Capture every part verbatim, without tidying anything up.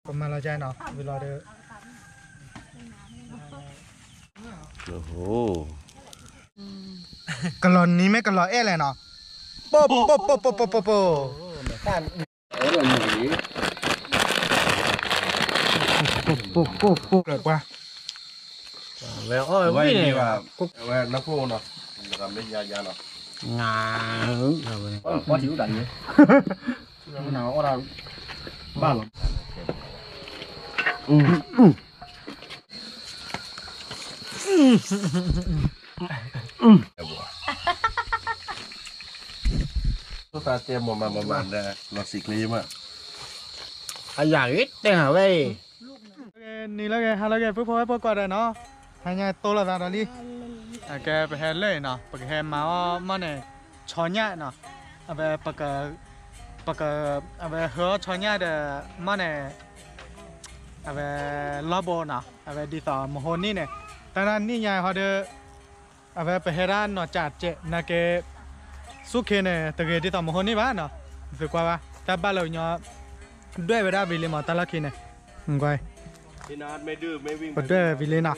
ประมาณเราใจเนาะเวลาเด้อโอ้โหกะลอนนี้ไม่กะลอเอ๊ะเลยเนาะโป๊ะโป๊ะโป๊ะโป๊ะโป๊ะโป๊ะโป๊ะเออหนีโป๊ะโป๊ะโป๊ะเลยกว่าแววอ้อยไม่ดีว่าแววนักโทษเนาะทำเป็นยายาเนาะงาว่าถิวดันเนี่ยหนาวเราบ้าหรออืมอืมอืมตัวตาเตรียมมาประมาณได้เราสิกลีมาขยะอิดเต็งหาไว้นี่แล้วแกฮะแล้วแกเพิ่งพอให้พอก่อนเลยเนาะให้ไงโตแล้วตาดอลี่แกไปแฮนเลยเนาะไปแฮนมาว่ามันเนี่ยช้อนยาเนาะเอาไปปากปากเอาไปหัวช้อนยาเด้อมันเนี่ยเอาไปล้อโบเนาะเอาไปดีต่อมโหนี่เนี่ยตอนนั้นนี่ยายเขาเด้อเอาไปไปเฮร้านเนาะจัดเจนักเกสุขีเนี่ยตะเกียดีต่อมโหนี่บ้านเนาะฝึกว่าว่าแต่บ้านเราเนาะด้วยเวลาวิลลี่มาตะลักขีเนี่ยงงไงพี่นัดไม่ดื้อไม่วิ่งไปด้วยวิลลี่นะ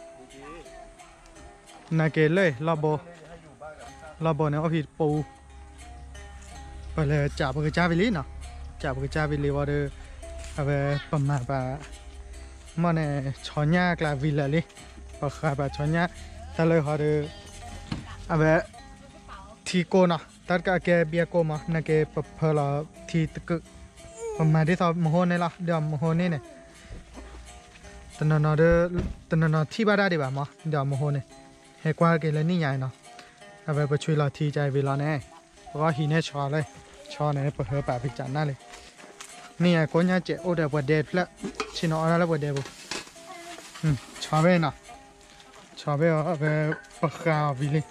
นักเกเลยล้อโบล้อโบเนี่ยเอาผิดปูไปเลยจับไปจ้าวิลลี่เนาะจับไปจ้าวิลลี่ว่าเด้อเอาไปประมาณว่ามันเนี่ยช้อนยากลาวิลลี่ปะครับช้อนยาแต่เลยเขาเด้อเอาไปทีโกเนาะตัดกับแกเบียโกมานักเกปเพลาทีตะกึประมาณที่ทำมโหนี่ละเดี๋ยวมโหนี่เนี่ยตอนนั้นเด้อตอนนั้นที่บ้านได้ดีป่ะมั้งเดี๋ยวมโหนี่ให้กว่าเกลนี่ใหญ่เนาะเอาไปไปช่วยเราทีใจเวลาแน่เพราะว่าหินเนี่ยชอเลยชอเนี่ยเปิดเผยปากพิจารณาเลยนี่ไอ้คนเนี่ยเจ้าโอ้เดี๋ยวปวดเด็ดแล้วชิโนอะไรแล้วปวดเด็ดบุอืมชอเบ้เนาะชอเบ้เอาไปปากกาวิลลี่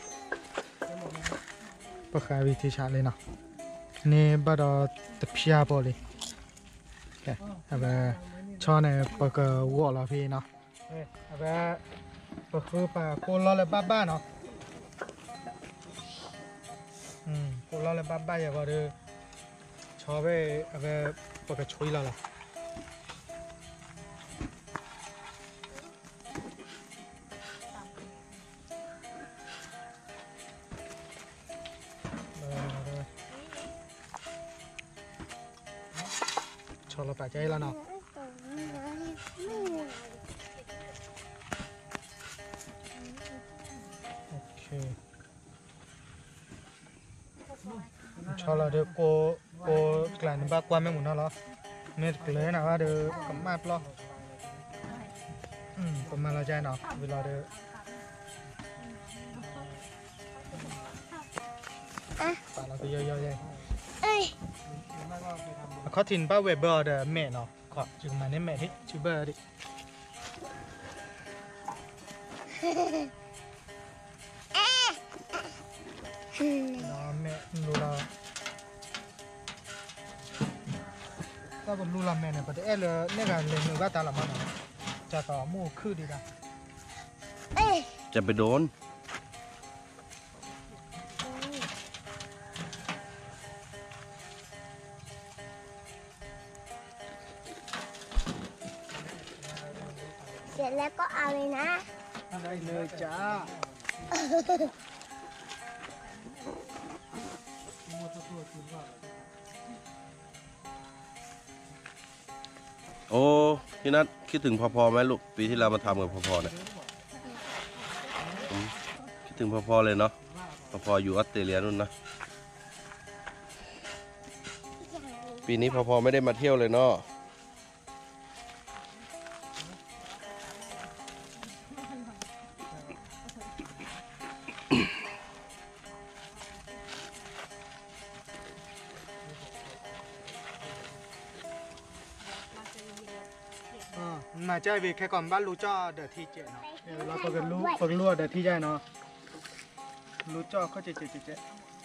ปากกาวิธีชาเลยเนาะนี่บัดตะเพียบเลยเอาไปช้อนเนี่ยปากกาวัวเราพี่เนาะเอาไปปากคือปากโคลอเลยบ้าบ้าเนาะอืมโคลอเลยบ้าบ้าอย่าว่าเด้อชอบไปเอาไปปากกาช่วยเราละชอบเราปากใจแล้วเนาะชอบเราเดี๋ยวโกโกกลั่นบ้ากว่าไม่หมุนเนาะหรอเม็ดเลยนะว่าเดี๋ยวกำมาปลออืมประมาณเราใจเนาะเวลาเดี๋ยวปลาเราไปเยอะๆเลยเขาถิ่นป้าเวเบอร์เดอแม่เนาะขอจึงมาเนี่ยแม่ที่ชูเบอร์ดิน้องแม่รู้เราถ้าผมรู้เราแม่เนี่ยประเดี๋ยวเลยเนี่ยกันเลยมือว่าตาละมันจะต่อมู่คือดีนะจะไปโดนเสร็จแล้วก็เอาเลยนะได้เลยจ้าโอ้พี่นัทคิดถึงพอพอไหมลูกปีที่เรามาทำกับพอพอเนี่ยคิดถึงพอพอเลยเนาะพอพออยู่ออสเตรเลียนู่นนะปีนี้พอพอไม่ได้มาเที่ยวเลยเนาะมาใจวีแค่ก่อนบ้านรู้จ่อเดี๋ยวที่เจ๊เนาะเราเปิดรู้เปิดรู้เดี๋ยวที่ใจเนาะรู้จ่อเขาเจ๊เจ๊เจ๊เจ๊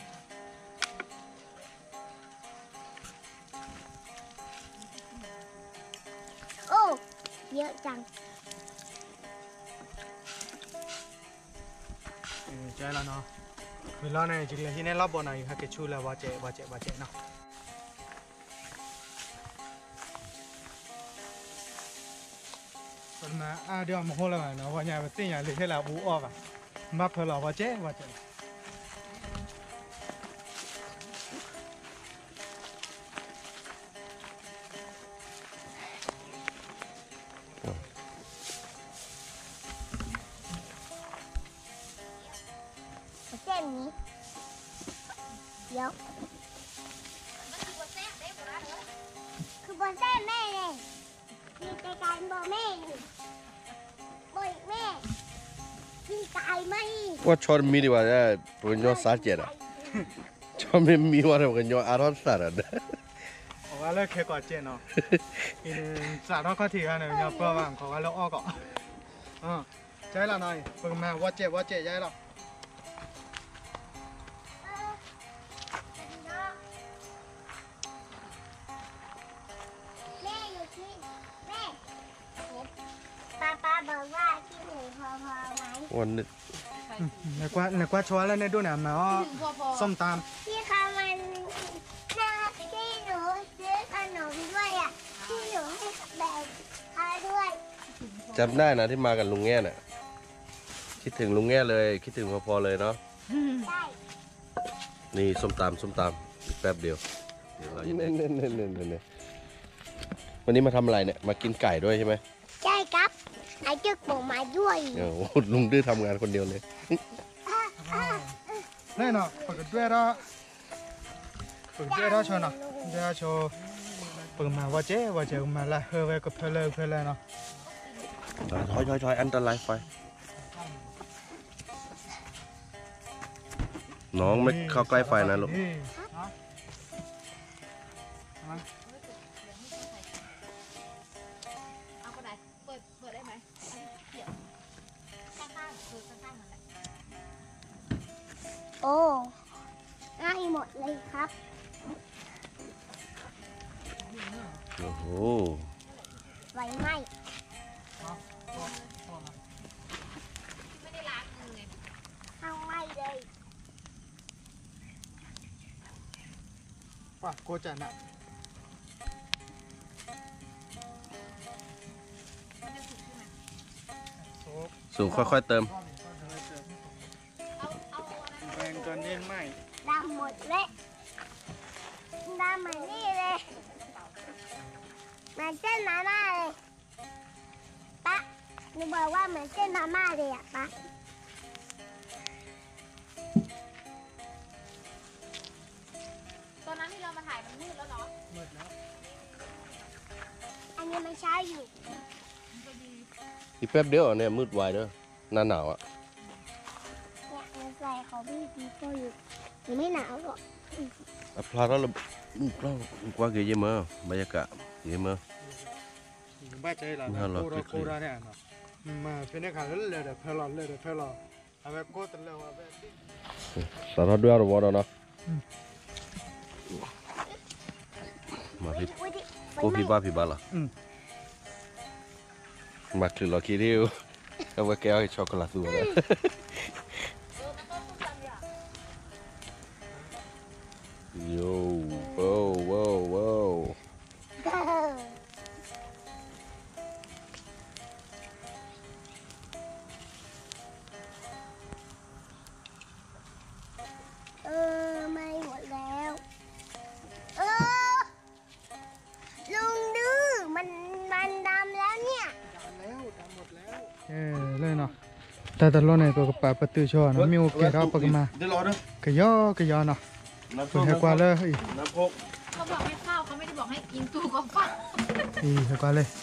โอ้เยอะจังใจแล้วเนาะเวลาเนี่ยจริงๆที่เนี่ยรับบอลหน่อยค่ะเกชูแล้วว่าเจ๊ว่าเจ๊ว่าเจ๊เนาะคนมาอ่าเดี๋ยวมาโหแล้วเนาะว่าเนี่ยไปติ้งอย่างเลยให้เราบูออกอ่ะมาเพื่อเราว่าเจ๊ว่าเจ๊เส้นนี้เดี๋ยวคือบนเส้นแม่เลยมีแต่การบอกแม่บอกแม่พี่ตายไหมว่าชอนมีดีกว่าเนี่ยเป็นยอดสาเจ็ดอ่ะชอนไม่มีว่าเป็นยอดอารอนสัตว์อ่ะเขาว่าเลิกเคก่อนเจ๊เนาะอีนึงสาดน้องเขาทีกันเนี่ยเนี่ยเพื่อว่าเขาว่าเลิกออกก่อนอ่าใช่แล้วหน่อยเพิ่งมาว่าเจ๊ว่าเจ๊ใช่หรอแม่อยู่ที่แม่ป้าป้าบอกว่าที่หนูพอพอไหมวันนี้ในกว่าในกว่าชัวร์แล้วในดูเนี่ยมาอ๋อส้มตำพี่คะมันน่าที่หนูซื้อขนมด้วยอ่ะที่หนูให้แบบเขาด้วยจำได้นะที่มากับลุงแง่น่ะคิดถึงลุงแง่เลยคิดถึงพอๆเลยเนาะใช่นี่ส้มตำส้มตำอีกแป๊บเดียวเดี๋ยวเราจะได้เน่เน่เน่เน่วันนี้มาทำอะไรเนี่ยมากินไก่ด้วยใช่ไหมใช่ครับไอ้จึกบอกมาด้วยโอ้โหลุงดื้อทำงานคนเดียวเลยแน่นอนเปิดด้วยแล้วเปิดด้วยแล้วชนเนาะเดี๋ยวโชว์เปิดมาว่าเจ๊ว่าเจ๊มาละเฮ้ยก็เพลินเพลินเนาะถอยถอยถอยอันตรายไฟน้องไม่เข้าใกล้ไฟนะลูกเอาไปไหนเปิด เปิดได้ไหมเดี๋ยวข้างๆคือข้างๆมันแหละโอ้ง่ายหมดเลยครับโอ้โหไฟไหม้ไม่ได้ล้างมือไงข้างไหม้เลยป่ะโคจันอ่ะมันจะสุกใช่ไหมสูงค่อยๆเติมเอา เอาอันนั้นแรงจนเล่นไหมดำหมดเลยดำเหมือนนี่เลยเหมือนเส้นมาม่าเลยปะหนูบอกว่าเหมือนเส้นมาม่าเลยอะปะตอนนั้นที่เรามาถ่ายมันมืดแล้วเนาะหมดแล้วอันนี้มันเช้าอยู่อีกแป๊บเดียวเนี่ยมืดไวเด้อหน้าหนาวอ่ะเนี่ยมันใส่ของพี่พีโป้อยู่หนูไม่หนาวหรอกอ่ะพลาดแล้วเราเรากว่าเกี่ยมบรรยากาศเกี่ยมบ้าใจละโคราโคราเนี่ยเนาะมาเป็นนักข่าวเลยเดี๋ยวเพลอเลยเดี๋ยวเพลอเอาแบบโคตรเลยว่าแบบสารพัดด้วยเราบอกเนาะมาพี่อุ๊ยดิไฟโอ้ไหม้พี่บ้าพี่บ้าล่ะมาคือเราคิดดิวเอาไว้แก้วให้ช็อกโกแลตตัวเลยเออมันก็สุกจังเลยอ่ะโย่โว้โว้โว้เออไม่หมดแล้ว เออลุงดื้อมันมันดำแล้วเนี่ยเออเลยเนาะแต่ตลอดเนี่ยก็ปะประตูช่อเนาะมีโอกาสเราปกมาเดี๋ยวรอเด้อก็ย่อก็ย่อเนาะน้ำเพิ่นให้กว่าเลยน้ำโคกเขาบอกให้ข้าวเขาไม่ได้บอกให้กินตู้กับข้าวอีให้กว่าเลย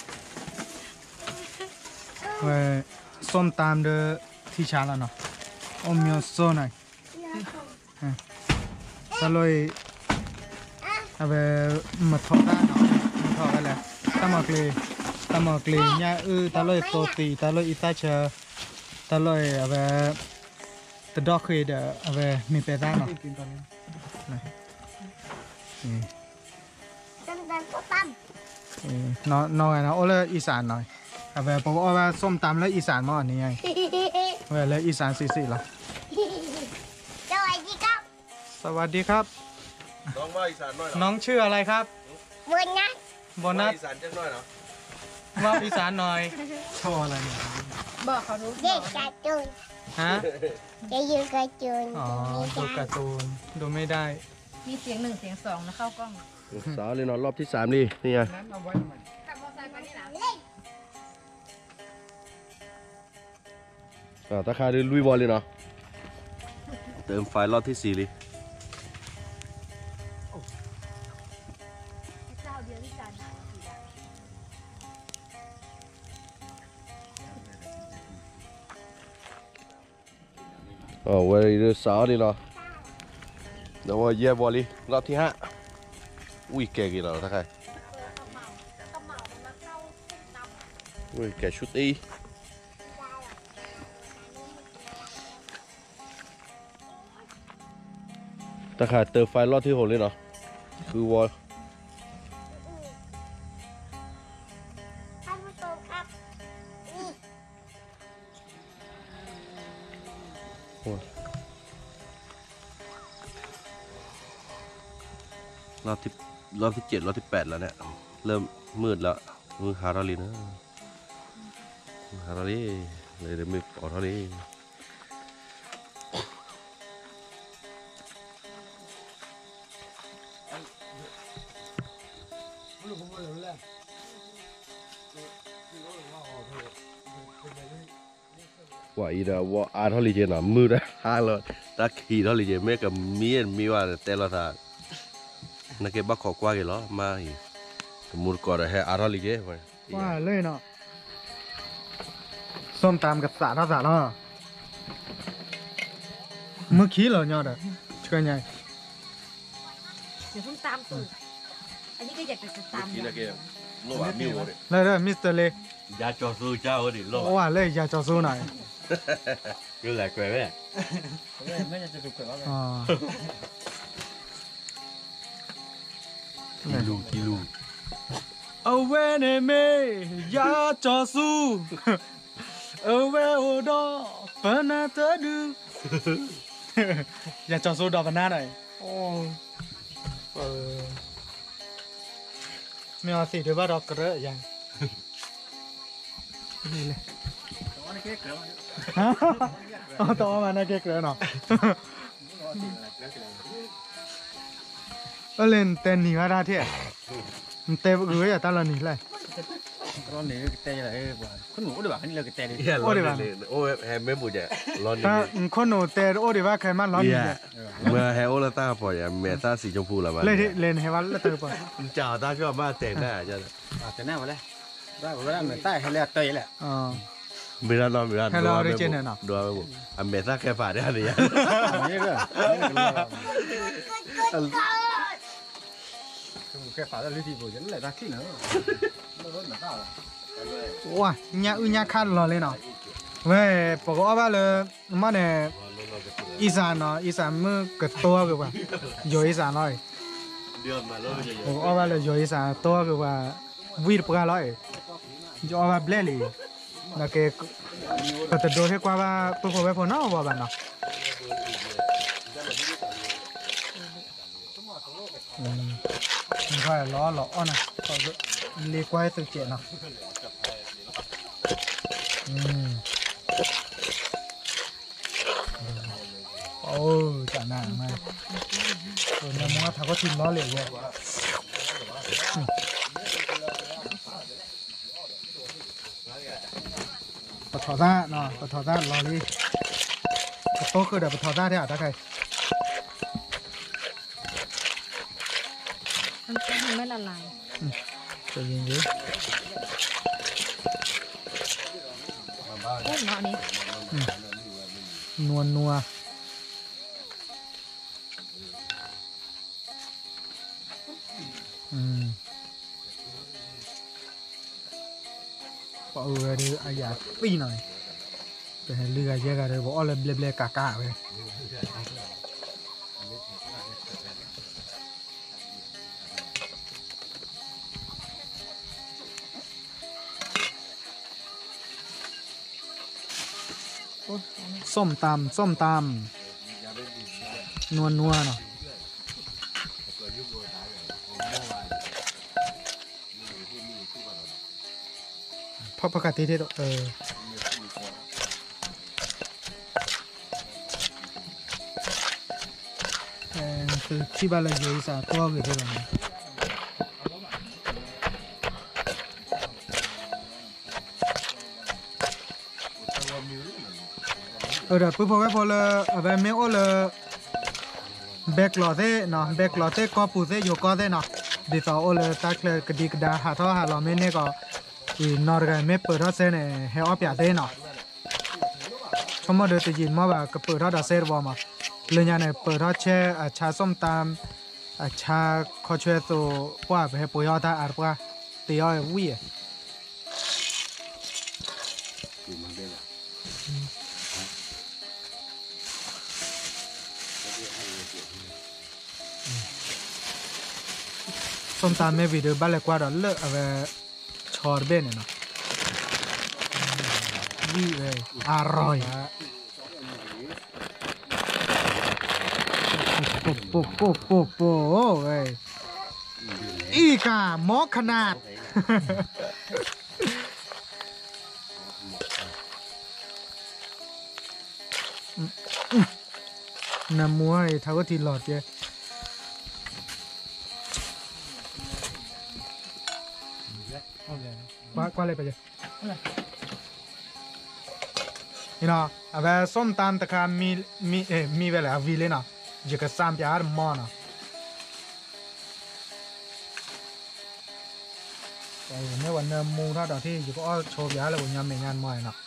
เว้ยส้มตามเด้อที่ชาแล้วเนาะอมยอโซหน่อยตะลอยเอาไปมาทอดกันเนาะมาทอดกันแหละตะหมอกเลยตะหมอกเลยเนี่ยเออตะลอยโปรตีตะลอยอิตาเชตะลอยเอาไปตะดอกเคยเด้อเอาไปมีเปด้าเนาะกินตอนนี้นี่ตั้งแต่ก็ตั้มน้องน้องไงนะโอ้เลยอีสานหน่อยเอาไปบอกว่าส้มตำแล้วอีสานมาอันนี้ไงเว้ยแล้วอีสานสี่สี่ละสวัสดีครับสวัสดีครับน้องว่าอีสานน้อยเหรอน้องชื่ออะไรครับวันนะโบนัสอีสานจังน้อยเหรอว่าอีสานหน่อยโชว์อะไรเนี่ยบอกเขารู้เด็กการ์ตูนฮะจะอยู่การ์ตูนอ๋อดูการ์ตูนดูไม่ได้มีเสียงหนึ่งเสียงสองนะเข้ากล้องสาวเลยเนาะรอบที่สามนี่นี่ไงนั้นเอาไว้ทำไมขับมอเตอร์ไซค์มานี่นะเล่นอ่าตาคาลุยบอลเลยเนาะเติมไฟรอบที่สี่เลยเจ้าเดียวที่จานหนาสีดำอ๋อวันนี้สาวนี่เนาะแล้วว่าเย่บอลเลยรอบที่ห้าอุ้ยแกกี่แล้วตาคาอุ้ยแกชุดอีตาคาเติมไฟรอบที่หกเลยเนาะคือวอลท่านผู้ชมครับนี่รอบที่รอบที่เจ็ดรอบที่แปดแล้วเนี่ยเริ่มมืดแล้วมือฮาราลีนะฮาราลีเลยเดี๋ยวมือออทาลีว่าอีเดาว่าอาทาลีเจน่ะมืดนะฮาเลยตาขีทาลีเจแม่กับมีนมีว่าแต่ละทางนักเก็บบักขอกว่ากี่ล้อมาอีมูลก่อนให้อาราลีเจไปว่าเลยเนาะส้มตำกับสาท่าสาเนาะเมื่อกี้เหรอเนี่ยเด้อเชื่อไงเดี๋ยวเพิ่งตามสูตรอันนี้ก็อยากจะตามกินนักเก็บโลว่ามิวเลยเลยเด้อมิสเตอร์เล่ยาจอสู้เจ้าดิโลว่าเลยอย่าจอสู้หน่อยอยู่หลายแกว่แม่ไม่จะจุกเกิดว่าอ๋อกิลูกิลูเอาเวเนเมอย่าจอสู้เอาเวโอดอปนาเตดู อย่าจอสู้ดอกปนาหน่อยโอ้เออไม่เอาสิเดี๋ยวว่าดอกกระเรอะยังนี่เลยวันนี้เกิดเกิดว่าเอาต่อมานะเก๊กเลยเนาะก็เล่นเต้นหนีก็ได้ที่มันเตะเรืออย่าตาเราหนีเลยร้อนนี่เตะอะไรบ้างคุณหนูดีกว่านี่เราเตะดิโอ้ดิบ้าโอ้แฮมไม่บุญจ้ะร้อนถ้านี่คนหนูเตะโอ้ดีว่าใครมันร้อนนี่เมื่อแฮโอลาต้าปล่อยอ่ะเมตาสีชมพูละมันเล่นเล่นให้วันละเตะป่ะจ่าตาก็มาแต่งหน้าจ้ะแต่หน้ามาเลยได้ผมก็ได้เหมือนใต้ให้เลือดเตยแหละอ๋อไม่ได้นอนไม่ได้ Hello Original เนาะดูเอาอเมซ่าแค่ผ่านได้หรือยังนี่ก็คือแค่ฝาแล้วลิทีบุญนั่นแหละรักที่เนอะไม่รู้เหมือนกันว้าญาอึญาคันรอเลยเนาะเว้ยปกติว่าเลยมันเนี่ยอีสานเนาะอีสานมือกระตัวคือว่าอยู่อีสานเลยเดือนมาแล้วจะปกติว่าเลยอยู่อีสานตัวคือว่าวีดปกติเลยอยู่ว่าเบลลี่แล้วก็ก็จะดูให้กว่าว่าพวกเขาไปพอเนาะว่าบ้านเนาะอืมมันก็ล้อหล่อนะก็เรียกว่าสุดเจ๋งเนาะอืมโอ้จ่าหน้ามาตัวนี้มึงว่าถ้าก็ทิมล้อเหลวเยอะปะทอซ่าเนาะปะทอซ่ารอรีกระโต๊ะคือเดี๋ยวปะทอซ่าที่อ่ะถ้าใครมันไม่ละลายจะยิงดิกุ้งเนาะอันนี้นัวนัวอืมพอเออเดี๋ยวอายาตีหน่อยแต่ให้เรือเยอะกันเลยบอกอ๋อเลยเบลเบลกากาไปส้มตำส้มตำนัวนัวเนาะเพราะปกติที่เออเออคือที่บ้านเราอยู่สาตัวกี่ตัวเนี่ยเออเดี๋ยวปุ๊บพอไว้พอเลยเอาไปไม่โอ้เลยแบกหล่อเท่เนาะแบกหล่อเท่ก็ปูเท่อยู่ก็เท่เนาะดีต่อโอ้เลยตักเลยกระดิกดาหาท่อหาหล่อไม่เนี่ยก็อีนอร์กันไม่เปิดท่อเส้นเนี่ยให้ออฟอยากเท่เนาะชมมาเดือดตีนมาแบบก็เปิดท่อดาเซ่บอมาเลยเนี่ยเปิดท่อแช่ชาส้มตำชาข้าวช่วยตัวว่าไปให้ปุยเอาท่าอาร์ปะตีเอาวิ่งส้มตำไม่วิดีโอบ้านเล็กกว่าเราเลิกเอาไปชอร์เบนเนาะวิ่งเลยอร่อยปุ๊บปุ๊บปุ๊บปุ๊บปุ๊บเว้ยอีกาหมอขนาดน้ำมวยเท่ากับทีหลอดเจ้qua qua lại bây giờ you know à về xôm tam tất cả mi mi mi về là vi lên nào chỉ có三ပြားမောနော်အဲ့နဲ့ဝန်မူထားတော့ที่chỉ cóချိုပြားလို့ညမညံမောနော်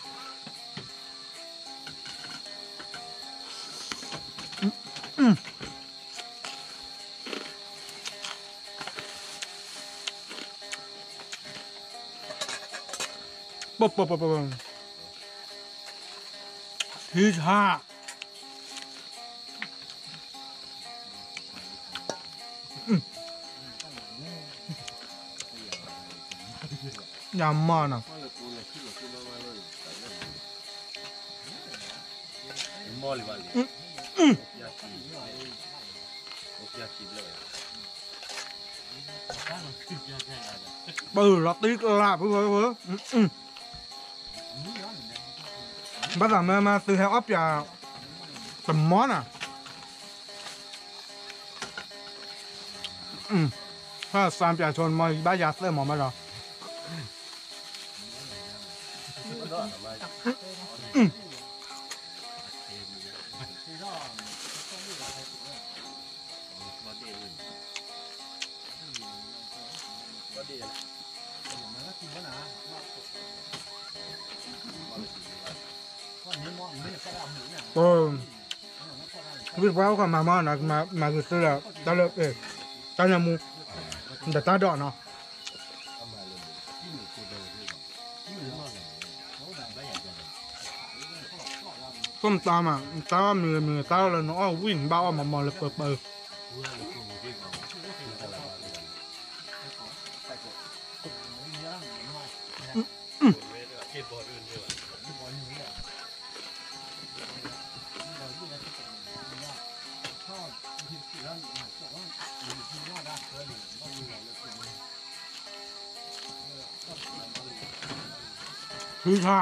อืมปุ๊บปุ๊บปุ๊บปุ๊บที่ชายำมันอ่ะมอลิบาลีปืนล็อกติ๊กละเพื่อเพื่อบ้านเรามามาซื้อให้อ๊อฟอย่าเป็นมอนอ่ะอืมถ้าสามจ่าชนมาบ้านยาเสื้อหมอมาหรอโอ้วิบว้าวกับมาม่านะมามาคือซื้อแล้วตอนเลิกเออตอนยามูแต่ตาดอกเนาะส้มตำอ่ะตามือมือตาเลยเนาะวิ่งบ้าออกมามองเลยเปิดเปิดคือชา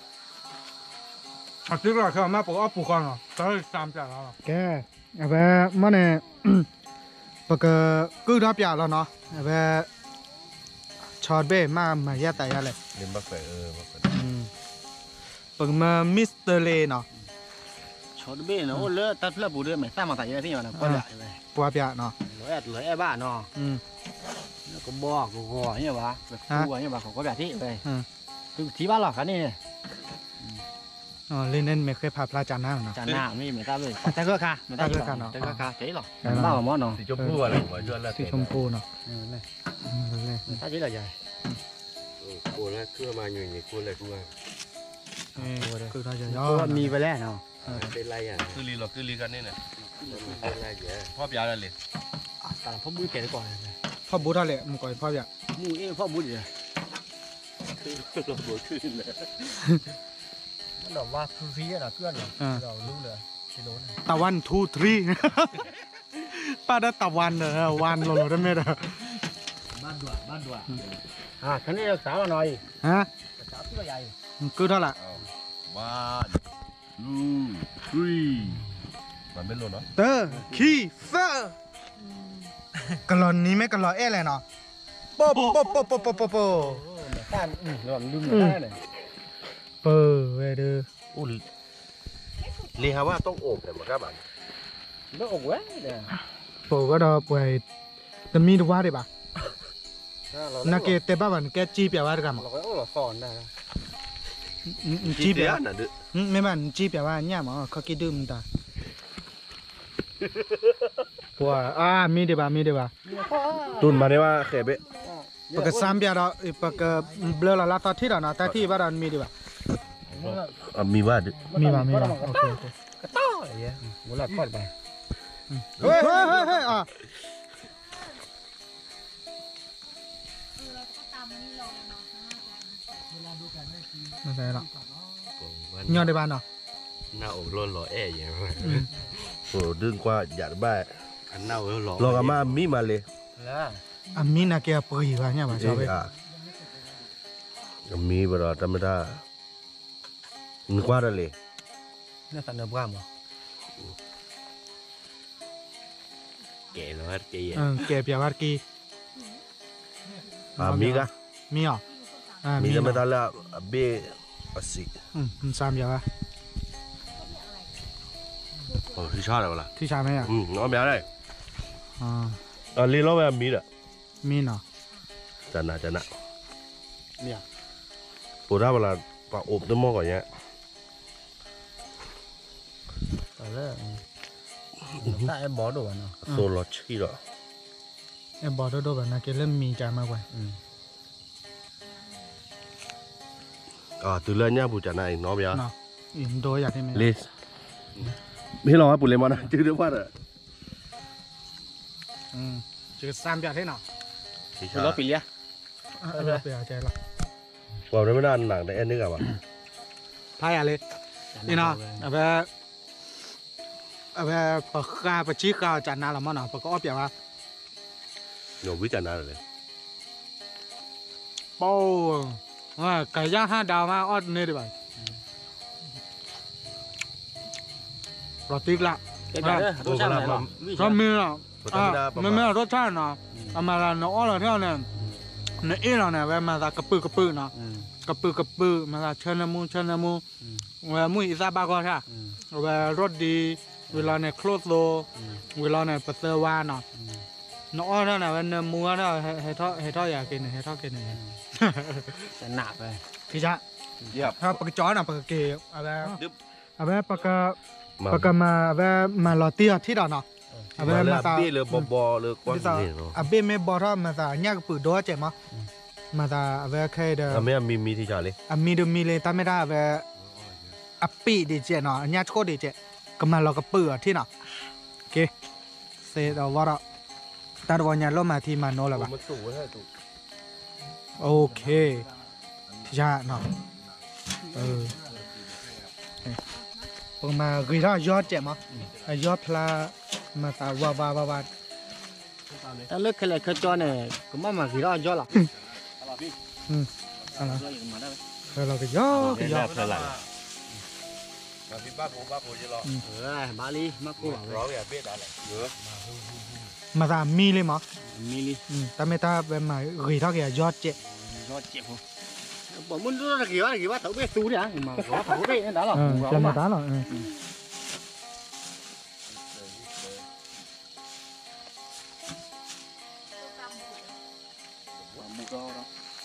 อาทิตย์ละคือมาปลูกอ้อปลูกก่อนเหรอตอนสามจ่าแล้วแกเอาไปมันเนี่ยปกกู้รับยาแล้วเนาะเอาไปชอดเบ้มามาแย่แต่ยาเลยเล่นบักเฟเออบักเฟปกมามิสเตอร์เลเนาะชอดเบ้เนาะโอ้เลือดตัดเลือดบูเดือดไหมสร้างมาใส่ยังไงที่มันนะก็ใหญ่เลยปวดยาเนาะร้อยแอดร้อยแอดบ้านเนาะอืมแล้วก็บอกก็กอเนี่ยวะแบบตัวเนี่ยวะเขาก็แบบที่เลยคือที่บ้านหรอกครับนี่อ๋อเล่นเล่นไม่เคยพาพระจานหน้าเนาะจานหน้าไม่เหมือนกันเลยแต่ก็ค่ะไม่ได้ก็ค่ะเนาะแต่ก็ค่ะเจ๊หรอบ้ากับมอสเนาะสีชมพูอะไรหัวจวนแล้วสีชมพูเนาะเลยเลยถ้าเจ๊อะไรใหญ่กูแล้วเครื่องมาอยู่นี่กูเลยกูว่าคือเราจะย่อมีไปแล้วเนาะเป็นไรอ่ะคือรีหรอคือรีกันนี่เนี่ยเป็นไรเยอะพ่อพิยาเลยแต่พ่อบุ้ยเก๋ก่อนเลยพ่อบุ้ยอะไรมึงก่อนพ่อพิยามูเองพ่อบุ้ยเลยคือเราบุ้ยขึ้นเลยมันบอกว่าทูทีอะนะเพื่อนเรารู้เลยกิโลนะตะวันทูทรีป้าได้ตะวันเหรอวันโลได้ไหมเหรอบ้านด่วนบ้านด่วนอ่าคันนี้รักษามาหน่อยฮะรักษาตัวใหญ่ cứ đó là one two three มันไม่ลงเนาะ tơ khi phơ cái lon ní mấy cái lon e này nó po po po po po po po ต้านอืมระวังดึงได้เลย pơ về đưa อู้เรียกว่าต้องโอบแต่มาครับอ่ะ nó ổn quá nè pơ cái đó vậy tầm mi được qua đi bà na cái tế bào vẫn cái chi bèo qua được cả mà nó có là sòn này chi bèo น่ะดื้อ mấy bạn chi bèo qua nhá mà có cái đơm ta wow à mi đi bà mi đi bà ตุนมาได้ว่าเคยไป bậc cái sam bèo đó bậc cái blur là lát thịt đó nó ta thịt bắt đầu mi đi bà อ่ะมีว่าดื้อ mi bà mi bà ok ok cái to vậy muốn là con này hey hey hey hey à เราก็ตามมันนี่รอเนาะไม่ใช่หรอกยอดได้บ้านเนาะหน้าอกร้อนหล่อแอ่อย่างไรโอ้ดึงกว่าอยากบ้าอันเน่าแล้วหล่อลองกันมามีมาเลย là อ่ะมีน่ะแกปุยว่าเนี่ยมาชอบไปอ่ะมีบรอธรรมดามีกว่าเลย nó thành được gam à แก่แล้วแก่เออแกเปียวัดกีอ่ะมีกะมีอ่ะอ่ามีมีธรรมเนาะดาละเบอสิอืมสามอย่างอ่ะโอ้ที่ชอบอะไรวะที่ชามไหมอ่ะอืมน้องแมวได้อ่าอ่ะลีโร่แบบมีเด้อมีเนาะจันนะจันนะ nè ปูได้เวลาปะอบต้นหม้อก่อนเนี้ย ở đó tại em bỏ đồ nó โซลอชีเหรอไอ้บอดโดแบบนั้นแกเริ่มมีใจมากกว่า ừ อ่าตื่นเรื่องเนี้ยปูจันนะน้องแมวเนาะอินโดอยากได้ไหมเลสพี่ลองว่าปูเลมอนนะจืดด้วยว่าเด้ออืมจะสามอย่างให้เนาะที่ช từ อบ đó phi lia เออเราเปียใจหรอกว่าได้ไม่นานหนังได้แอนนึกอะวะพายอะไรนี่เนาะเอาไปเอาไปปะข้าปะชี้ข้าวจานนาละมั้งเนาะปะก็อ้อเปียว่าโยมวิจารณ์อะไรเลยโป้ว่าไก่ย่างห้าดาวมาอ้อเนี่ยดิบ่รสติ๊กละ cái này đó tôi sang này là ก็มีอ่ะธรรอ่ะมดาประไม่มาไม่ณรสชาติเนาะเอามาละเนาะอ้อละเท่าเนี่ยในเอเราเนี่ยเวลามาตากระปือกระปือเนาะ ừ กระปือกระปือมาตาเชิญละมูเชิญละมูเวลามุ้ยอิซาบาก็ใช่ ừ เวลารสดีเวลาเนี่ยโคลโซ ừ เวลาเนี่ยปัสเซอร์วาเนาะ ừ เนาะอ้อเท่าเนี่ยเวันเนี่ยมูเท่าให้ให้ทอดให้ทอดอยากกินให้ทอดกินเนี่ย sẽ nạp về พี่จ๊ะเยี่ยมถ้าปากจ้อน่ะปากเกยเอาแบบเอาแบบปากมาปากมาเอาแบบมาลอตี้ที่ดอกเนาะเอาแบบมาเลยมาตาบี้เลยบอบอเลยกว้างที่ตานี่เนาะอาเบไม่บอทมาตาเนี่ยก็ปืดดัวเจ็บมั้งมาตาเอาแบบแค่เดออ่ะไม่มีมีที่ชาเลยอามีดูมีเลยตาไม่ได้เอาแบบอัปปีดีเจเนาะเนี่ยโคตรดีเจก็มาเราก็ปืดที่เนาะโอเคเสร็จแล้วว่าเราตาดวันเนี่ยเรามาที่มาโน่แล้วปะมันสูงใช่ถูกโอเคที่จ้าเนาะเออพอมากีฬายอดเจ็บมั้งยอดพลามาตาวาวาวาวา ta lướt cái này khơi cho này có mà mà gì đó cho là อืมอะไรเราก็ยอดก็ยอดเท่าไหร่มาพี่บ้าโบบ้าโบจะรอ ừ bà đi mắc cô bảo ร้องอย่าเบี้ยได้เลยเยอะมาตามีเลยมั้ง mili อืมแต่ไม่ตาเป็นมากีฬาแกยอดเจ็บ do chịu không bỏ muốn nó là gì đó là gì đó thấu biết xú đi à mà có thấu biết đó là เออ cùng จะ đó มา mà ตาหรอเออ mua co đó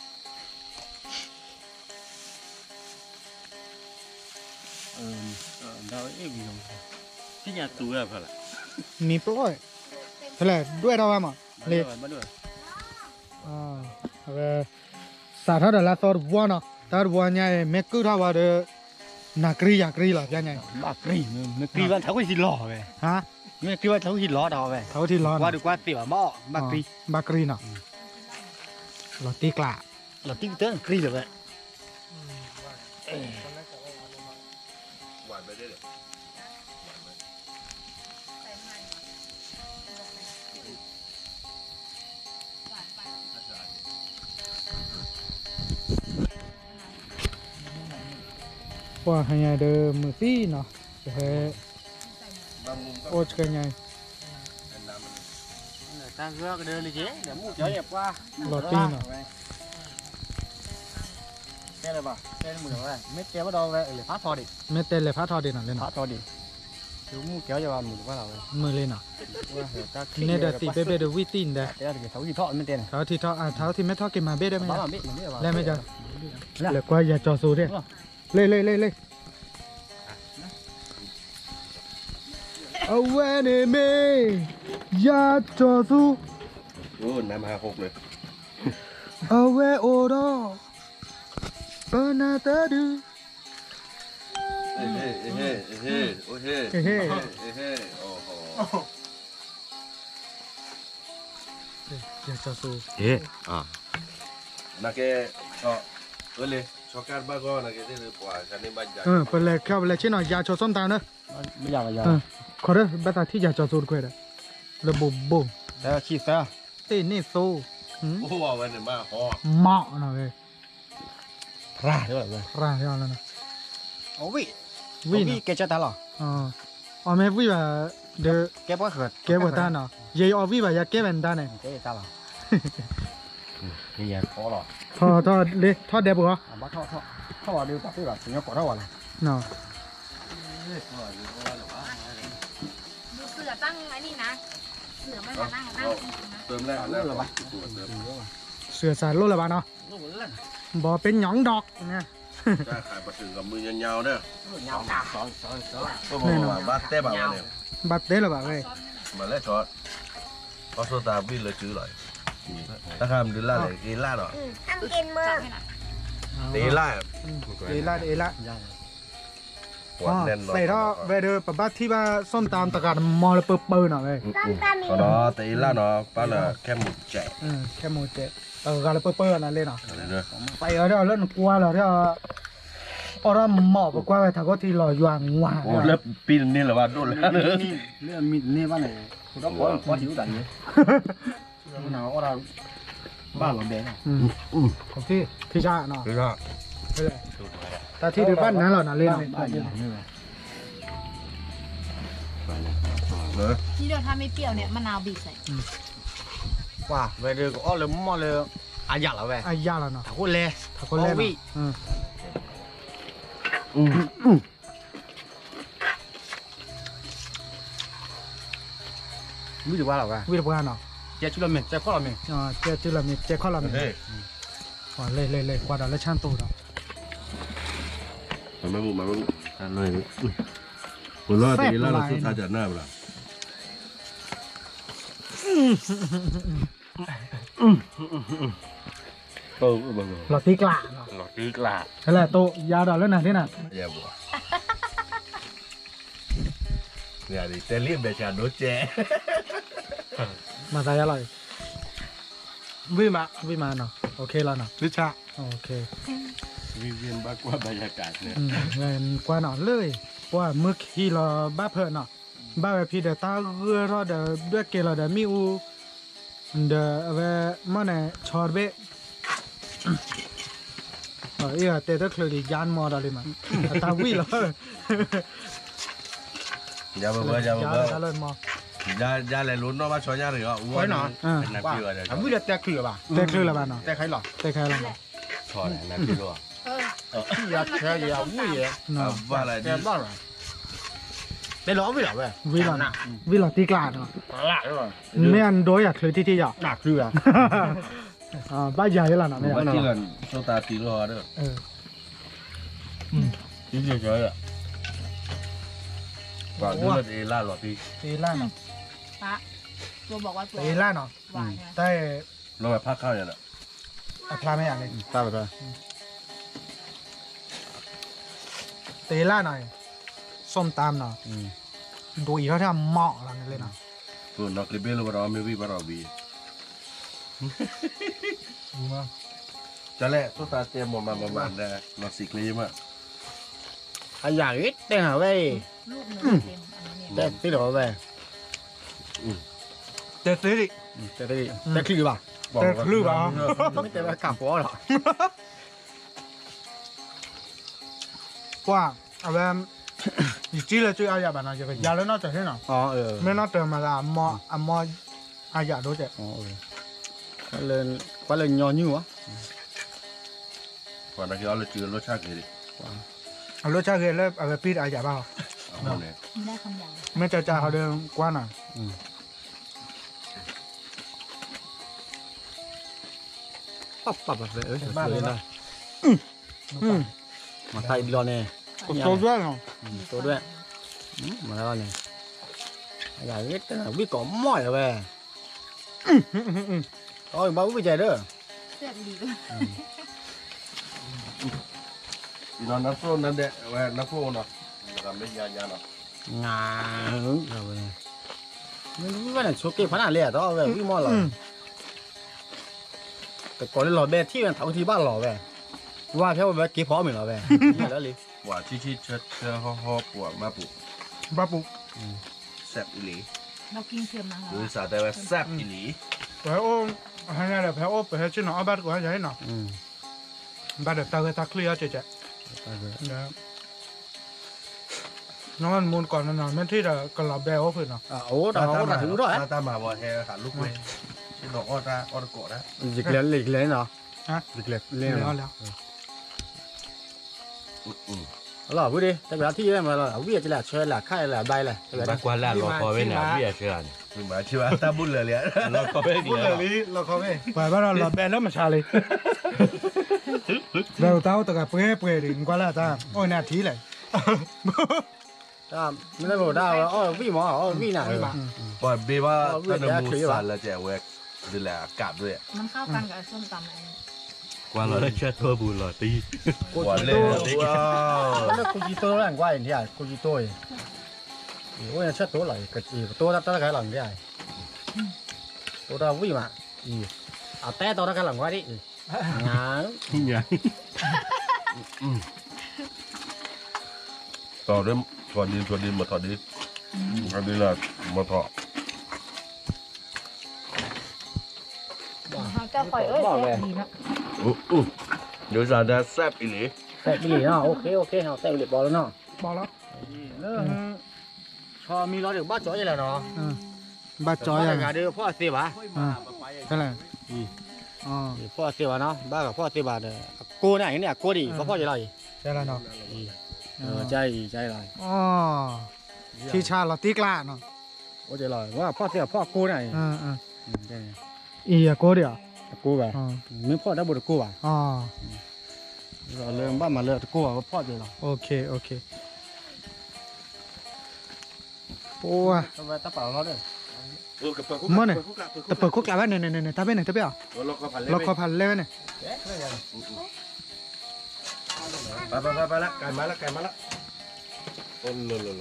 ừ đâu ấy gì không ที่ยาตัวเท่าไหร่มีปล้อยเท่าไหร่ด้วยเราอะมั้งเลย bắt được อ่าเอาไปสาธารณรัฐสอดวัวเนาะตาวัวเนี่ยเมกุท่าว่าเดนักรีอยากรีหรอยังไง bà kì nó kì vẫn thấu cái gì lò về ฮะ nó kì vẫn thấu cái gì lò đó về เขาที่ร้อน qua được qua tiểu mỏ bà kì บักรีเนาะเราตีกลา là tí tới là kì rồi vậy หวานไปได้เลยหว่าให้เดิมมือซี่เนาะจะให้โอ้ชกันไง ta gỡ cái đơn đi chứ để mua chó đẹp qua lọt tin à cái này bà cái này mười rồi mét kéo bắt đầu về để phát thò đi ไม่เต้นเลยพระทอเด่นอ่ะเลย phát เนาะ thò đi chú mua kéo cho bà mười bắt đầu มือเลยเนาะ về เนี่ยเดี๋ยวตีเป๊ะๆเดี๋ยววิตีนเด้อ cái này thấu gì thọ mới tiền này เท้าที่ทออ่ะเท้าที่ไม่ทอกินมาเบ้ได้ไหม đó là biết mình biết là ได้ไหมจ๊ะแล้วก็อย่าจอสูด้วยเลยเลยเลยเลยเอาไว้ในเมย์อย่าจอสูโอ้น้ำห้าหกเลยเอาไว้โอรอปนาตาดูเฮ้เฮ้เฮ้เฮ้โอ้เฮ้เฮ้เฮ้โอ้โหอย่าจอสูเอ๊ะอ่ะนักเก็ตก็เออเลยช็อกการบ้าก็นักเก็ตได้ปว่าฉันนี่บ้าใหญ่เออไปเลยเข้าไปเลยชิ้นหน่อยอย่าจอส้มตามเนอะ bây giờ bây เอ giờ อขอเด้อบัตรที่อย่าจอสูด้วยเด้อระบบบ่ม đây là chi sao ตีนี่สูหืมโอ้ว่าวันนี้มาฮอเหมาะหน่อยเว้ย ra thế rồi ร่างที่เอาแล้วนะ ố vị วิ่ง vị cái cho ta lò อ๋ออ๋อไม่วิ่งแบบเดอ cái bó khởi เก็บไว้ตาเนาะเยี่ยอวิ่งแบบอย่าเก็บไว้ตาเนี่ย cái ta lò bây giờ khó rồi ทอทอเลยทอเด็บเหรอ à, bắt thọ thọ thọ vào đều tập cái là nó có đâu rồi เนาะดูเสือตั้งไอ้นี่นะเสือมันมานั่งนั่งจริงๆนะเติมแล้วแล้วบ้าตัวเติมเสือสารโลละบาทเนาะบ่เป็นหยองดอกนะจะขายปลาสึงกับมือยาวๆเด้อ nhau cả sỏi sỏi sỏi ก็บอกว่าบ้าเต้บ่าวเนี่ยบัตรเด้ละบาทเว้ยมาแล้วช็อตพอโซตาวิ่งเลยจื้อเลยถ้าคำดื้อล่าเลยเอล่าเนาะอืมทำกินมือจับให้หน่อยเอล่าเอละเอละปวดแน่นใส่ท่อเวเดอร์ปะบัตที่ว่าส้มตามตะการมอลเปอร์เปอร์หน่อยเว้ยต้มตามีเนาะแต่เอล่าเนาะป้าละแค่หมุดแจกเออแค่โมเจเออกาลเปอร์เปอร์นั่นเลยเนาะอะไรเด้อไปเอาเดี๋ยวเล่นกลัวเหรอเดี๋ยวอรมหมอบกว่าไปถ้าก็ที่รอยวางวางโอ้เลิกปีนนี่แหละว่าโดนแล้วเนอะนี่มีนี่บ้านไหนคุณต้องขอขอถิวดันเลยคุณเอาเราบ้านหลังแดงอืมของที่ที่ชาเนาะคือว่าไม่เลยแต่ที่ดูบ้านนั้นเหรอนะเล่นบ้านอย่างนี้เลยเนอะนี่เดี๋ยวถ้าไม่เปรี้ยวเนี่ยมะนาวบีบใส่ว้าเวเดอร์ก็อ้อเลยมอเลยอาญาละเว้ยไอ้ยาแล้วเนาะถ้าคุณเลยถ้าคนเล่นอืมอืมไม่รู้ว่าหรอวะวิธีการเนาะเจ้าชุลเมนเจ้าข้อละเมนอ่าเจ้าจุลมีเจ้าข้อละมีเฮ้ยอ๋อเล่เล่เล่กว่าดาแล้วช่างตัวเนาะมันไม่บุมันไม่บุอันนั้นเลยคนรอดแต่เอล่าเราสุดท้ายจะหน้าเปล่าเออเออหลอดตีกลาเนาะหลอดตีกลานั่นแหละตัวยาวดาแล้วน่ะนี่น่ะแย่บัวเนี่ยดิเตลี่ยมเบชาโดเจมาใส่อร่อยวิมาวิมาเนาะโอเคแล้วเนาะวิชาโอเควิเวียนบ้ากว่าบรรยากาศเนี่ยอืมเงินกว่าเนาะเลยว่าเมื่อกี้เราบ้าเพิ่นเนาะบ้าแบบพี่เดตาเรือรอเดด้วยเกลเดมีอูเดเวมันเนี่ยชอร์เบเออเออเตะตะคลุยยานมอดอะไรมาตาวิแล้วอย่าเบื่ออย่าเบื่อตาเลยมออย่าอย่าเลยลุ้นเนาะว่าชอยย่าหรือว่าอ้วนเป็นนักว่าเชื่อเลยอ่ะไม่ได้แต่คือป่ะเตะคลุยละบ้านเนาะแต่ใครหรอเตะใครละถอดนั่นคือว่าเออที่อยากแค่อยากวิ่งเนาะว่าอะไรแต่ดีบ้าหรอได้ร้องไม่หรอเว้ยวิลาวิลาตีกลาดเนาะละด้วยไม่อันโดยอยากคลุยที่ที่อยากหนักคืออ่ะอ่าบ้าใหญ่ละเนาะไม่ว่าอยากที่กันโซตาตีรอเด้อเออที่เฉยๆอ่ะก่อนที่เราเอล่าหรอพี่ตีล่าเนาะปะตัวบอกว่าตัวตีล่าเนาะหวานใช่ไหมแต่เราไปพักข้าวอย่างน่ะอัพลาไม่อยากเลยตาไปไปตีล่าหน่อยส้มตำเนาะดูอีกเขาทำเหมาะอะไรนั่นเลยเนาะส่วนนักเรียนเราไม่วิ่งมาเราบีดีมากจะแหละโซตาเตรียมมาประมาณได้เราสิกลีมอ่ะอ่ะอยากอีกแต่หาเว้ยลูกเนื้อเต็มอันนี้เนี่ยแต่ที่หรอเว้ยเตะตีดิแต่ที่แต่คือป่ะ Dạ, ไม่แต่ว่ากลับหัวหรอกว่าเอาแบบจีเลยช่วยอาญาบ้านนะจะยาแล้วน่าจะเห็นเนาะอ๋อเออไม่น่าเติมมาละมออ่ะมออาญาด้วยจ้ะอ๋อเออก็เลยก็เลยยออยู่วะก่อนนั้นคือเอาเลยจืดรสชาติเลยดิเอารสชาติเลยเอาไปปีดอาญาบ้างเอาเนี่ยไม่ได้คำใหญ่ไม่จะจ่าเขาเดินกว่าน่ะปับปับแบบเออสวยเลยนะมาไทยรอเนี่ยโตด้วยเนาะตัวด้วยมาแล้วเนี่ยอย่างนี้ตั้งแต่วิ่งก่อม้อยเลยโอ้ยบ้าวิ่งใจเด้อเสียดีด้วยนอนน้ำโฟนั่นเด็กเว้ยน้ำโฟเนาะทำเป็นยาๆเนาะงานเอาไปไม่รู้ว่าเนี่ยโชว์เก็บขนาดเลยอ่ะต้องเอาไปวิ่งม้อยหรอแต่ก่อนเราแบบที่มันทำที่บ้านเราแบบว่าแค่ว่าแบบเก็บพร้อมเหมือนเราแบบนี่แล้วเลยหวานชิดๆเชิดเชิดห่อๆปวดมาปุบ้าปุ๊แซ่บอีหลีเรากินเค็มนะหรือสาแต่ว่าแซ่บอีหลีแต่โอ้ให้เนี่ยแหละแพ้โอ้ไปให้ชิ้นหน่อยเอาบัตรกูให้ใช่เนาะบัตรเดี๋ยวตาตาเคลียร์เจ๊เจ๊นะน้องมันมูลก่อนนั่นน่ะแม่ที่เรากระลับแบลเพื่อนเนาะอ่ะโอ้แต่เขาแต่ถึงด้วยตามมาว่าแฮขาลูกเว้ยที่ดอกออตาออตโกะนะหลีกเล่นหลีกเล่นเหรอฮะหลีกเล่นเล่เลี้นยเหรอแล้วอืมหล่อพูดดิแต่เวลาที่เล่นมาเราวิ่งจะแหละเชิญแหละค่ายแหละใบแหละแต่เวลาบางกว่าลาดรอคอไว้หนาเบี้ยเชื่อนคือหมายชื่อว่าตาบุญเลยเลยรอคอไว้พูดเลเลย ยเราเขาไม่ไปบ้านเราเราแบนแล้วมาชาเลยเราเต้าตะกับเปื่อยเปื่อยถึงกว่าแล้วจ้าโอ้ยนาทีเลยถ้าไม่ได้บอกได้ว่าอ๋อวิ่งหมออ๋อวิ่งหนักเลยปล่อยบีว่าถ้าเรามูสันแล้วจะเวกดูแลอากาศด้วยมันเข้ากันกับส้มตำอะไรกว่าเราได้เชื่อตัวบุญหรอตีกว่าเล่นตีแล้วกูจีโต้แรงกว่าอย่างที่อ่ะกูจีโต้ยโอ้ยเชิดตัวไหลกระจีตัวตั้งแต่หลังที่อ่ะตัวเราวิ่งมาอีอ่ะแต่ตัวตั้งแต่หลังว่าดิงานยังต่อเริ่มถอดดินถอดดินมาถอดดินอันนี้แหละมาถอดเจ้าคอยเอ้ยเสียดีนะอู้อู้เดี๋ยวจะได้แซ่บอีหลีแต่ไม่หลีเนาะโอเคโอเคเนาะแต่หลีบอลแล้วเนาะบอกแล้วเออพอมีรถเดี๋ยวบ้าจ่อยเลยเนาะบัตรจอยยังงานเดียวพ่อเสียวะเท่าไหร่อ๋อพ่อเสียวะเนาะบ้ากับพ่อเสียวะเด้อกูเนี่ยอย่างเนี้ยกูดิพ่อพ่อจะไรใช่แล้วเนาะเออใจใจไรอ๋อที่ชาเราตีกล้าเนาะโอ้ใจไรว่าพ่อเสียวพ่อกูเนี่ยอืมอืมใช่อีอะโก้เดียวกูไปอ๋อไม่พ่อได้บุตรกูอ่ะอ๋อเราเริ่มบ้านมาเลิกกูอ่ะพ่อเจอเราโอเคโอเคโอ้ยทำไมตาเปล่าเราเด้อมื่อเนี่ยแต่เปิดคุกแล้วเนี่ยเนี่ยเนี่ยตาเป็นเนี่ยตาเป็นอ่ะเราก็พันเล่เราขอพันเลยเนี่ยไปไปไปไปละไก่มาละไก่มาละโอ้โหโหโห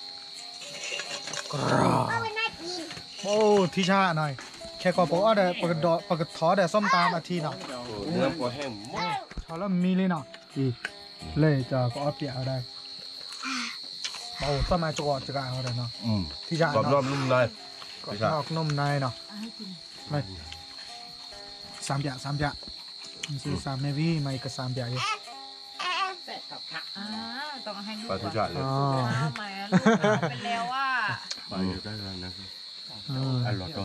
เอาไปน่ากินโอ้ที่ชาหน่อยแค่ก็บอกว่าเดี๋ยวปกติปกติทอเดี๋ยวส้มตำอาทีเนาะเนื้อพอแห้งมากทอแล้วมีเลยเนาะเลยจะก็เอาเปียเอาได้โอ้ต้นไม้จุกจุกเอาได้เนาะอืมที่ชากรอบรอบเนาะนุ่มในก็นอกนุ่มในเนาะให้กินไม่สามอย่างสามอย่างมันคือสามเนวี่ไม่ก็สามอย่างอยู่อ่าต้องให้ลูกปลาทุกชาติเลยอ๋อทำไมลูกเป็นแล้วว่าปลาอยู่ใกล้กันนะอร่อยด้วย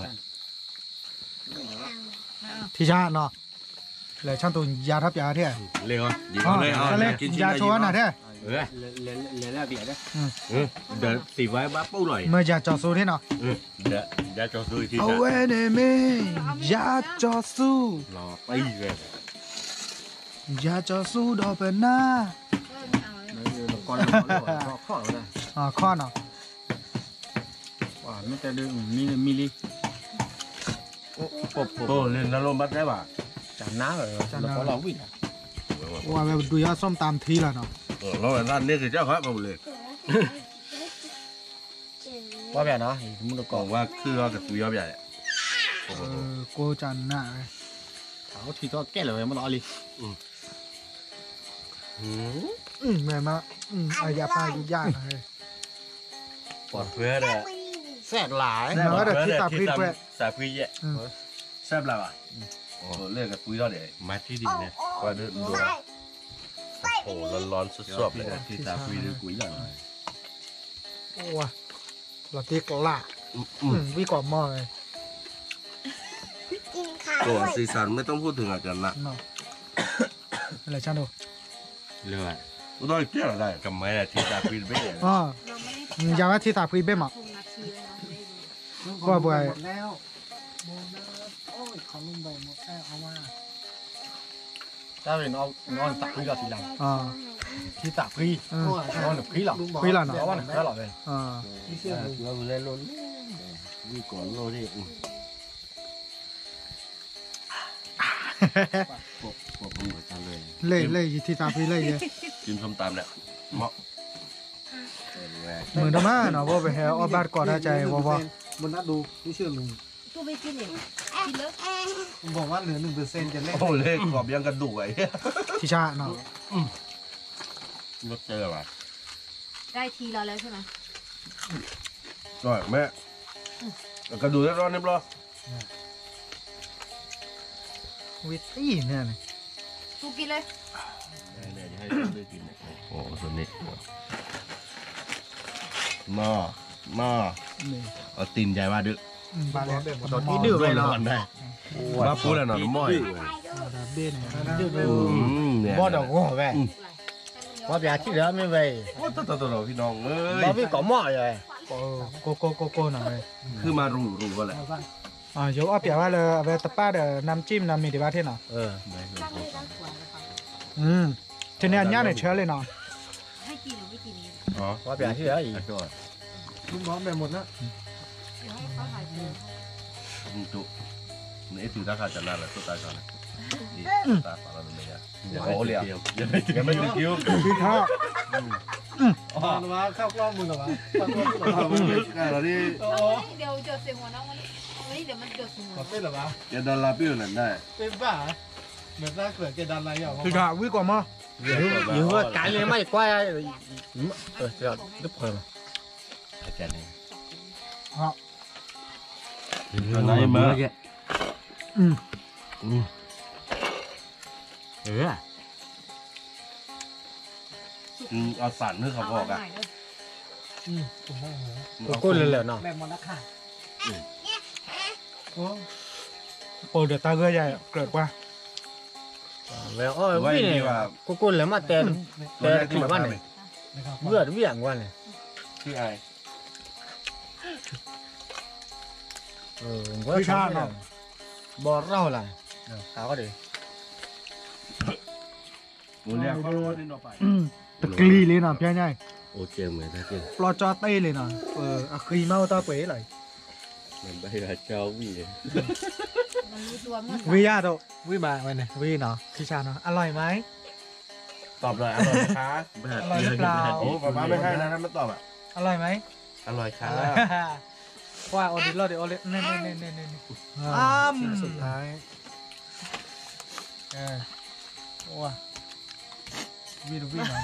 ที่ชาเนาะเลยช่างตัวยาทับยาเท่เลี้ยงดีอ๋อเลยเอาเลยยาชัวร์น่ะเท่เออเลเลเลแล้วเบียดเด้อเออเดี๋ยวตีไว้บ้าปูหน่อยเมื่อยาจอสู้เท่เนาะเออเดี๋ยวเดี๋ยวจะซื้อที่เอานะไว้ในเมยาจอสู้รอไปเลยยาจอสู้ดอกเป็นหน้าเออไม่เอาเลยก่อนเราข้อเราได้อ่าข้อเนาะว่าไม่แต่เรื่องมีมีลีปบโอ้เล่นน้ำลมบัดได้ป่ะจานน้าเลยเราก็เราวิ่งว่าแบบดูยาส้มตำทีละเนาะเออแล้วร้านนี้คือเจ้าครับมาเลยว่าแบบนะมึงก็บก่ออกว่าคือเรากับตัวยอดใหญ่เออโกจันหน้าเขาทีก็แก้เลยมันเอาลีอืมอืมแม่มาอืมอายาปลายุ่ยากเลยปลอดเพื่อนเลยแสกหลายแม่ว่าเดี๋ยวที่ตาพริกเว้ยสาพริกเนี่ยแซ่บแล้วอ่ะโอ้เลิกกับตัวยอดเลยมาที่ดินเนี่ยว่าเดินดูใส่ใส่โอ้ร้อนๆสวบๆเลยที่ตาคุยด้วยกุยหลังโอ้ว่ะเราตีกละอืมวิกรอบหม้อเลยกินข้าวโอ้ด้วยสีสันไม่ต้องพูดถึงอาจารย์ละเนาะอะไรช่างดูเรื่อยกูต้องเกี่ยวอะไรกับไม่ที่ตาคุยไม่ได้อ๋อเราไม่ได้อย่าว่าที่ตาพุยเบ้มาคงนาทีแล้วนะไม่รู้ก็บ่อยแล้วหมดแล้วโอ้ยเขาลุ่มใบหมดแล้วเอามาถ้าเป็นเอานอนตักพี่เราทีหลังอ่าที่ตักพี่อืมนอนพี่หรอพี่หรอเนาะเพราะว่าเนี่ยหรอเลยอ่าที่เสื้อเราเลยล้นวิ่งก่อนโลดิปบปบมือกันเลยเล่เล่ที่ตาพุยเล่เยอะกินส้มตำเนี่ยเหมาะเหมือนเดิมเนาะว่าไปแฮออบาร์ก่อนใจว่าว่ามันน่าดูไม่เชื่อลุงตู้ไปกินเลยกินเลยผมบอกว่าเหลือหนึ่งเปอร์เซ็นต์จะเล่นโอ้เล่กรอบยังกระดูกไอ้ที่ชาเนาะรถเจอว่ะได้ทีเราแล้วใช่ไหมก็แม่กระดูกร้อนเรียบร้อยวิตี้เนี่ยนี่ตู้กินเลยเนี่ยจะให้ได้กินโอ้ส่วนนี้นอนอเอาตีนใหญ่มาดึกบาแล้วตอนที่ดื้อไปเนาะได้มาพูดแล้วหน่อยม้อยเบ้เนี่ยดื้อไปเนี่ยบ่ดอกหัวแม่ว่าอยากที่เหลือไม่ไปโอ้ตัวตัวตัวพี่น้องเอ้ยบ่พี่ก่อหม้อเลยโกโกโกโกหน่อยคือมารู้รู้ก็แหละอ่าเดี๋ยวเอาเปียว่าเลยเอาไปตะป้าเดี๋ยวน้ำจิ้มน้ำมีดีบ้าเท่เนาะเอออืมทีนี้อันนี้เนี่ยเชื่อเลยเนาะให้กินหรือไม่กินนี่อ๋อว่าอยากที่เหลืออีกก็ลุงน้องไปหมดนะเดี๋ยวให้เขาถ่ายดูจุนี่ถือถ้าขาดจะนานแล้วตัวตายก่อนนะตาปลาเราไม่ได้อย่าโอ้เลี้ยยังไม่ยังไม่ถึงคิวพี่ข้าอ๋อมาเข้ากล้องมึงเหรอวะเข้ากล้องมึงเหรอวะเราที่น้องวันนี้เดี๋ยวเจอเสียงหัวน้องวันนี้วันนี้เดี๋ยวมันเจอเสียงหัวเป็นเหรอวะจะดันลาปิ้วนั่นได้เป็นป่ะเหมือนน่าเกิดเกดันอะไรอย่างพี่ข้าวิกว่ามั้งอยู่ว่าการเลยไม่กว่าเออเดี๋ยวนึกเพิ่มอาจารย์นี่ฮะตอนนั้นมาอืมเออเอาสั่นให้เขาบอกอ่ะกูเลยเหรอเนาะแบบมันละค่ะโอ้โปรเดตาเกอร์ใหญ่เกิดว่าแล้วอ๋อวิ่งเนี่ยกูกูเลยมาแต่แต่ที่บ้านเนี่ยเบื่อวิ่งวันเนี่ยที่ไอเออว่าชาเนาะบอเราล่ะตาก็ดีโอ้เลี้ยงเขาโดนนิดหน่อยไปอืมตะกลีเลยเนาะพี่ใหญ่โอเคเหมือนกันปลอจอเต้เลยเนาะเอออะครีเมาตาเป๋เลยมันไปหาเจ้าวีมันรู้ตัวเมื่อวิยาโตวิมาวันนี้วิเนาะพี่ชาเนาะอร่อยไหมตอบเลยอร่อยค่ะอร่อยหรือเปล่าโอ้ป้าป้าไม่ให้นะถ้าไม่ตอบอ่ะอร่อยไหมอร่อยค่ะว่าโอดิโลดิโอเลเน่เน่เน่เน่เน่อ้ามสุดท้ายเออว้าวิดูวิมา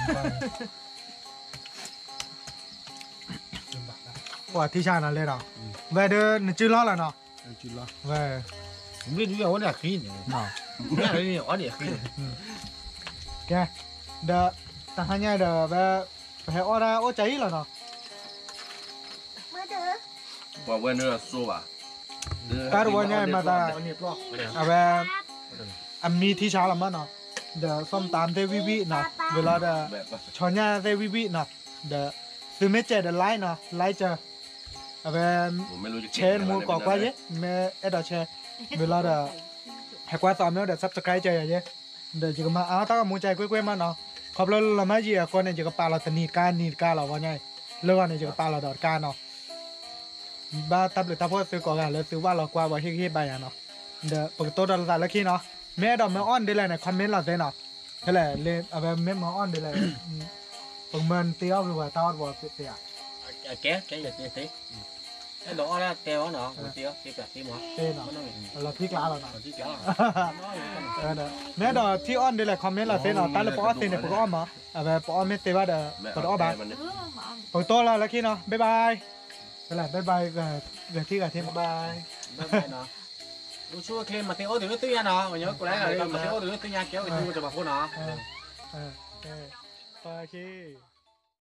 ว่าที่ชานั่นเลยเนาะเวเดอร์นึกชื่อล้อแล้วเนาะจุดละเววิ่งวิ่งวันเนี่ยขี้เนี่ยเนาะเนี่ยนี่อ๋อเนี่ยขี้แกเดอทหารเนี่ยเดอเวไปให้ออดาโอใจแล้วเนาะมือถือบอกว่าเนื้อสู้อ่ะการวันเนี่ยมาตาเอาไปอันมีที่ชาละมันเนาะเดอส้มตำเทวิวิเนาะเวลาเดอแบบชอนยาเทวิวิเนาะเดอซื้อเมเจเดอไลน์เนาะไลน์จะเอาไปผมไม่รู้จะแชร์มูกอกว่าเยอะเมเอดแชร์เวลาเดอให้กว่าตามแล้วเดอซับสไครต์ใจเยอะเดอจะมาอ้าวถ้ามูใจกุ้ยๆมาเนาะขอบเราละไม่จีคนเนี่ยจะปาเราสนิทการนิทการเราว่าไงเรื่องเนี่ยจะปาเราดอดการเนาะบ้าตับหรือตับพวกซื้อก่อนแล้วซื้อว่าเรากว่าว่าเฮ้ยๆไปอ่ะเนาะเดอปกติเราแต่ละขี้เนาะแม่ดอกแม่อ้อนได้เลยในคอมเมนต์เราได้เนาะนั่นแหละเลยเอาไปแม่มาอ้อนได้เลยผมมันเตี้ยวหรือว่าตอดว่าเตี้ยแกแกอย่าเตะเตะไอ้ดอกอะไรเตะวะเนาะเตี้ยเตะแบบนี้มั้งเตี้ยเนาะเราพลิกล้าเราเนาะที่แกเออเด้อแม่ดอกที่อ้อนได้เลยคอมเมนต์เราเต้นเนาะตาเราปอเต้นเนี่ยปกอ้อมมาเอาไปปอไม่เต้ว่าเด้อปออ้อบ้าเออหมาปกโตแล้วแล้วขี้เนาะบ๊ายบายนั่นแหละบ๊ายบายกับที่กับที่บ๊ายบายเนาะกูช่วยเคลมมาเตะโอ้ถึงตัวยันเนาะวันนี้กูไล่อะไรมาเตะโอ้ถึงตัวยันแก้วกูจะมาพูดเนาะเออเออโอเค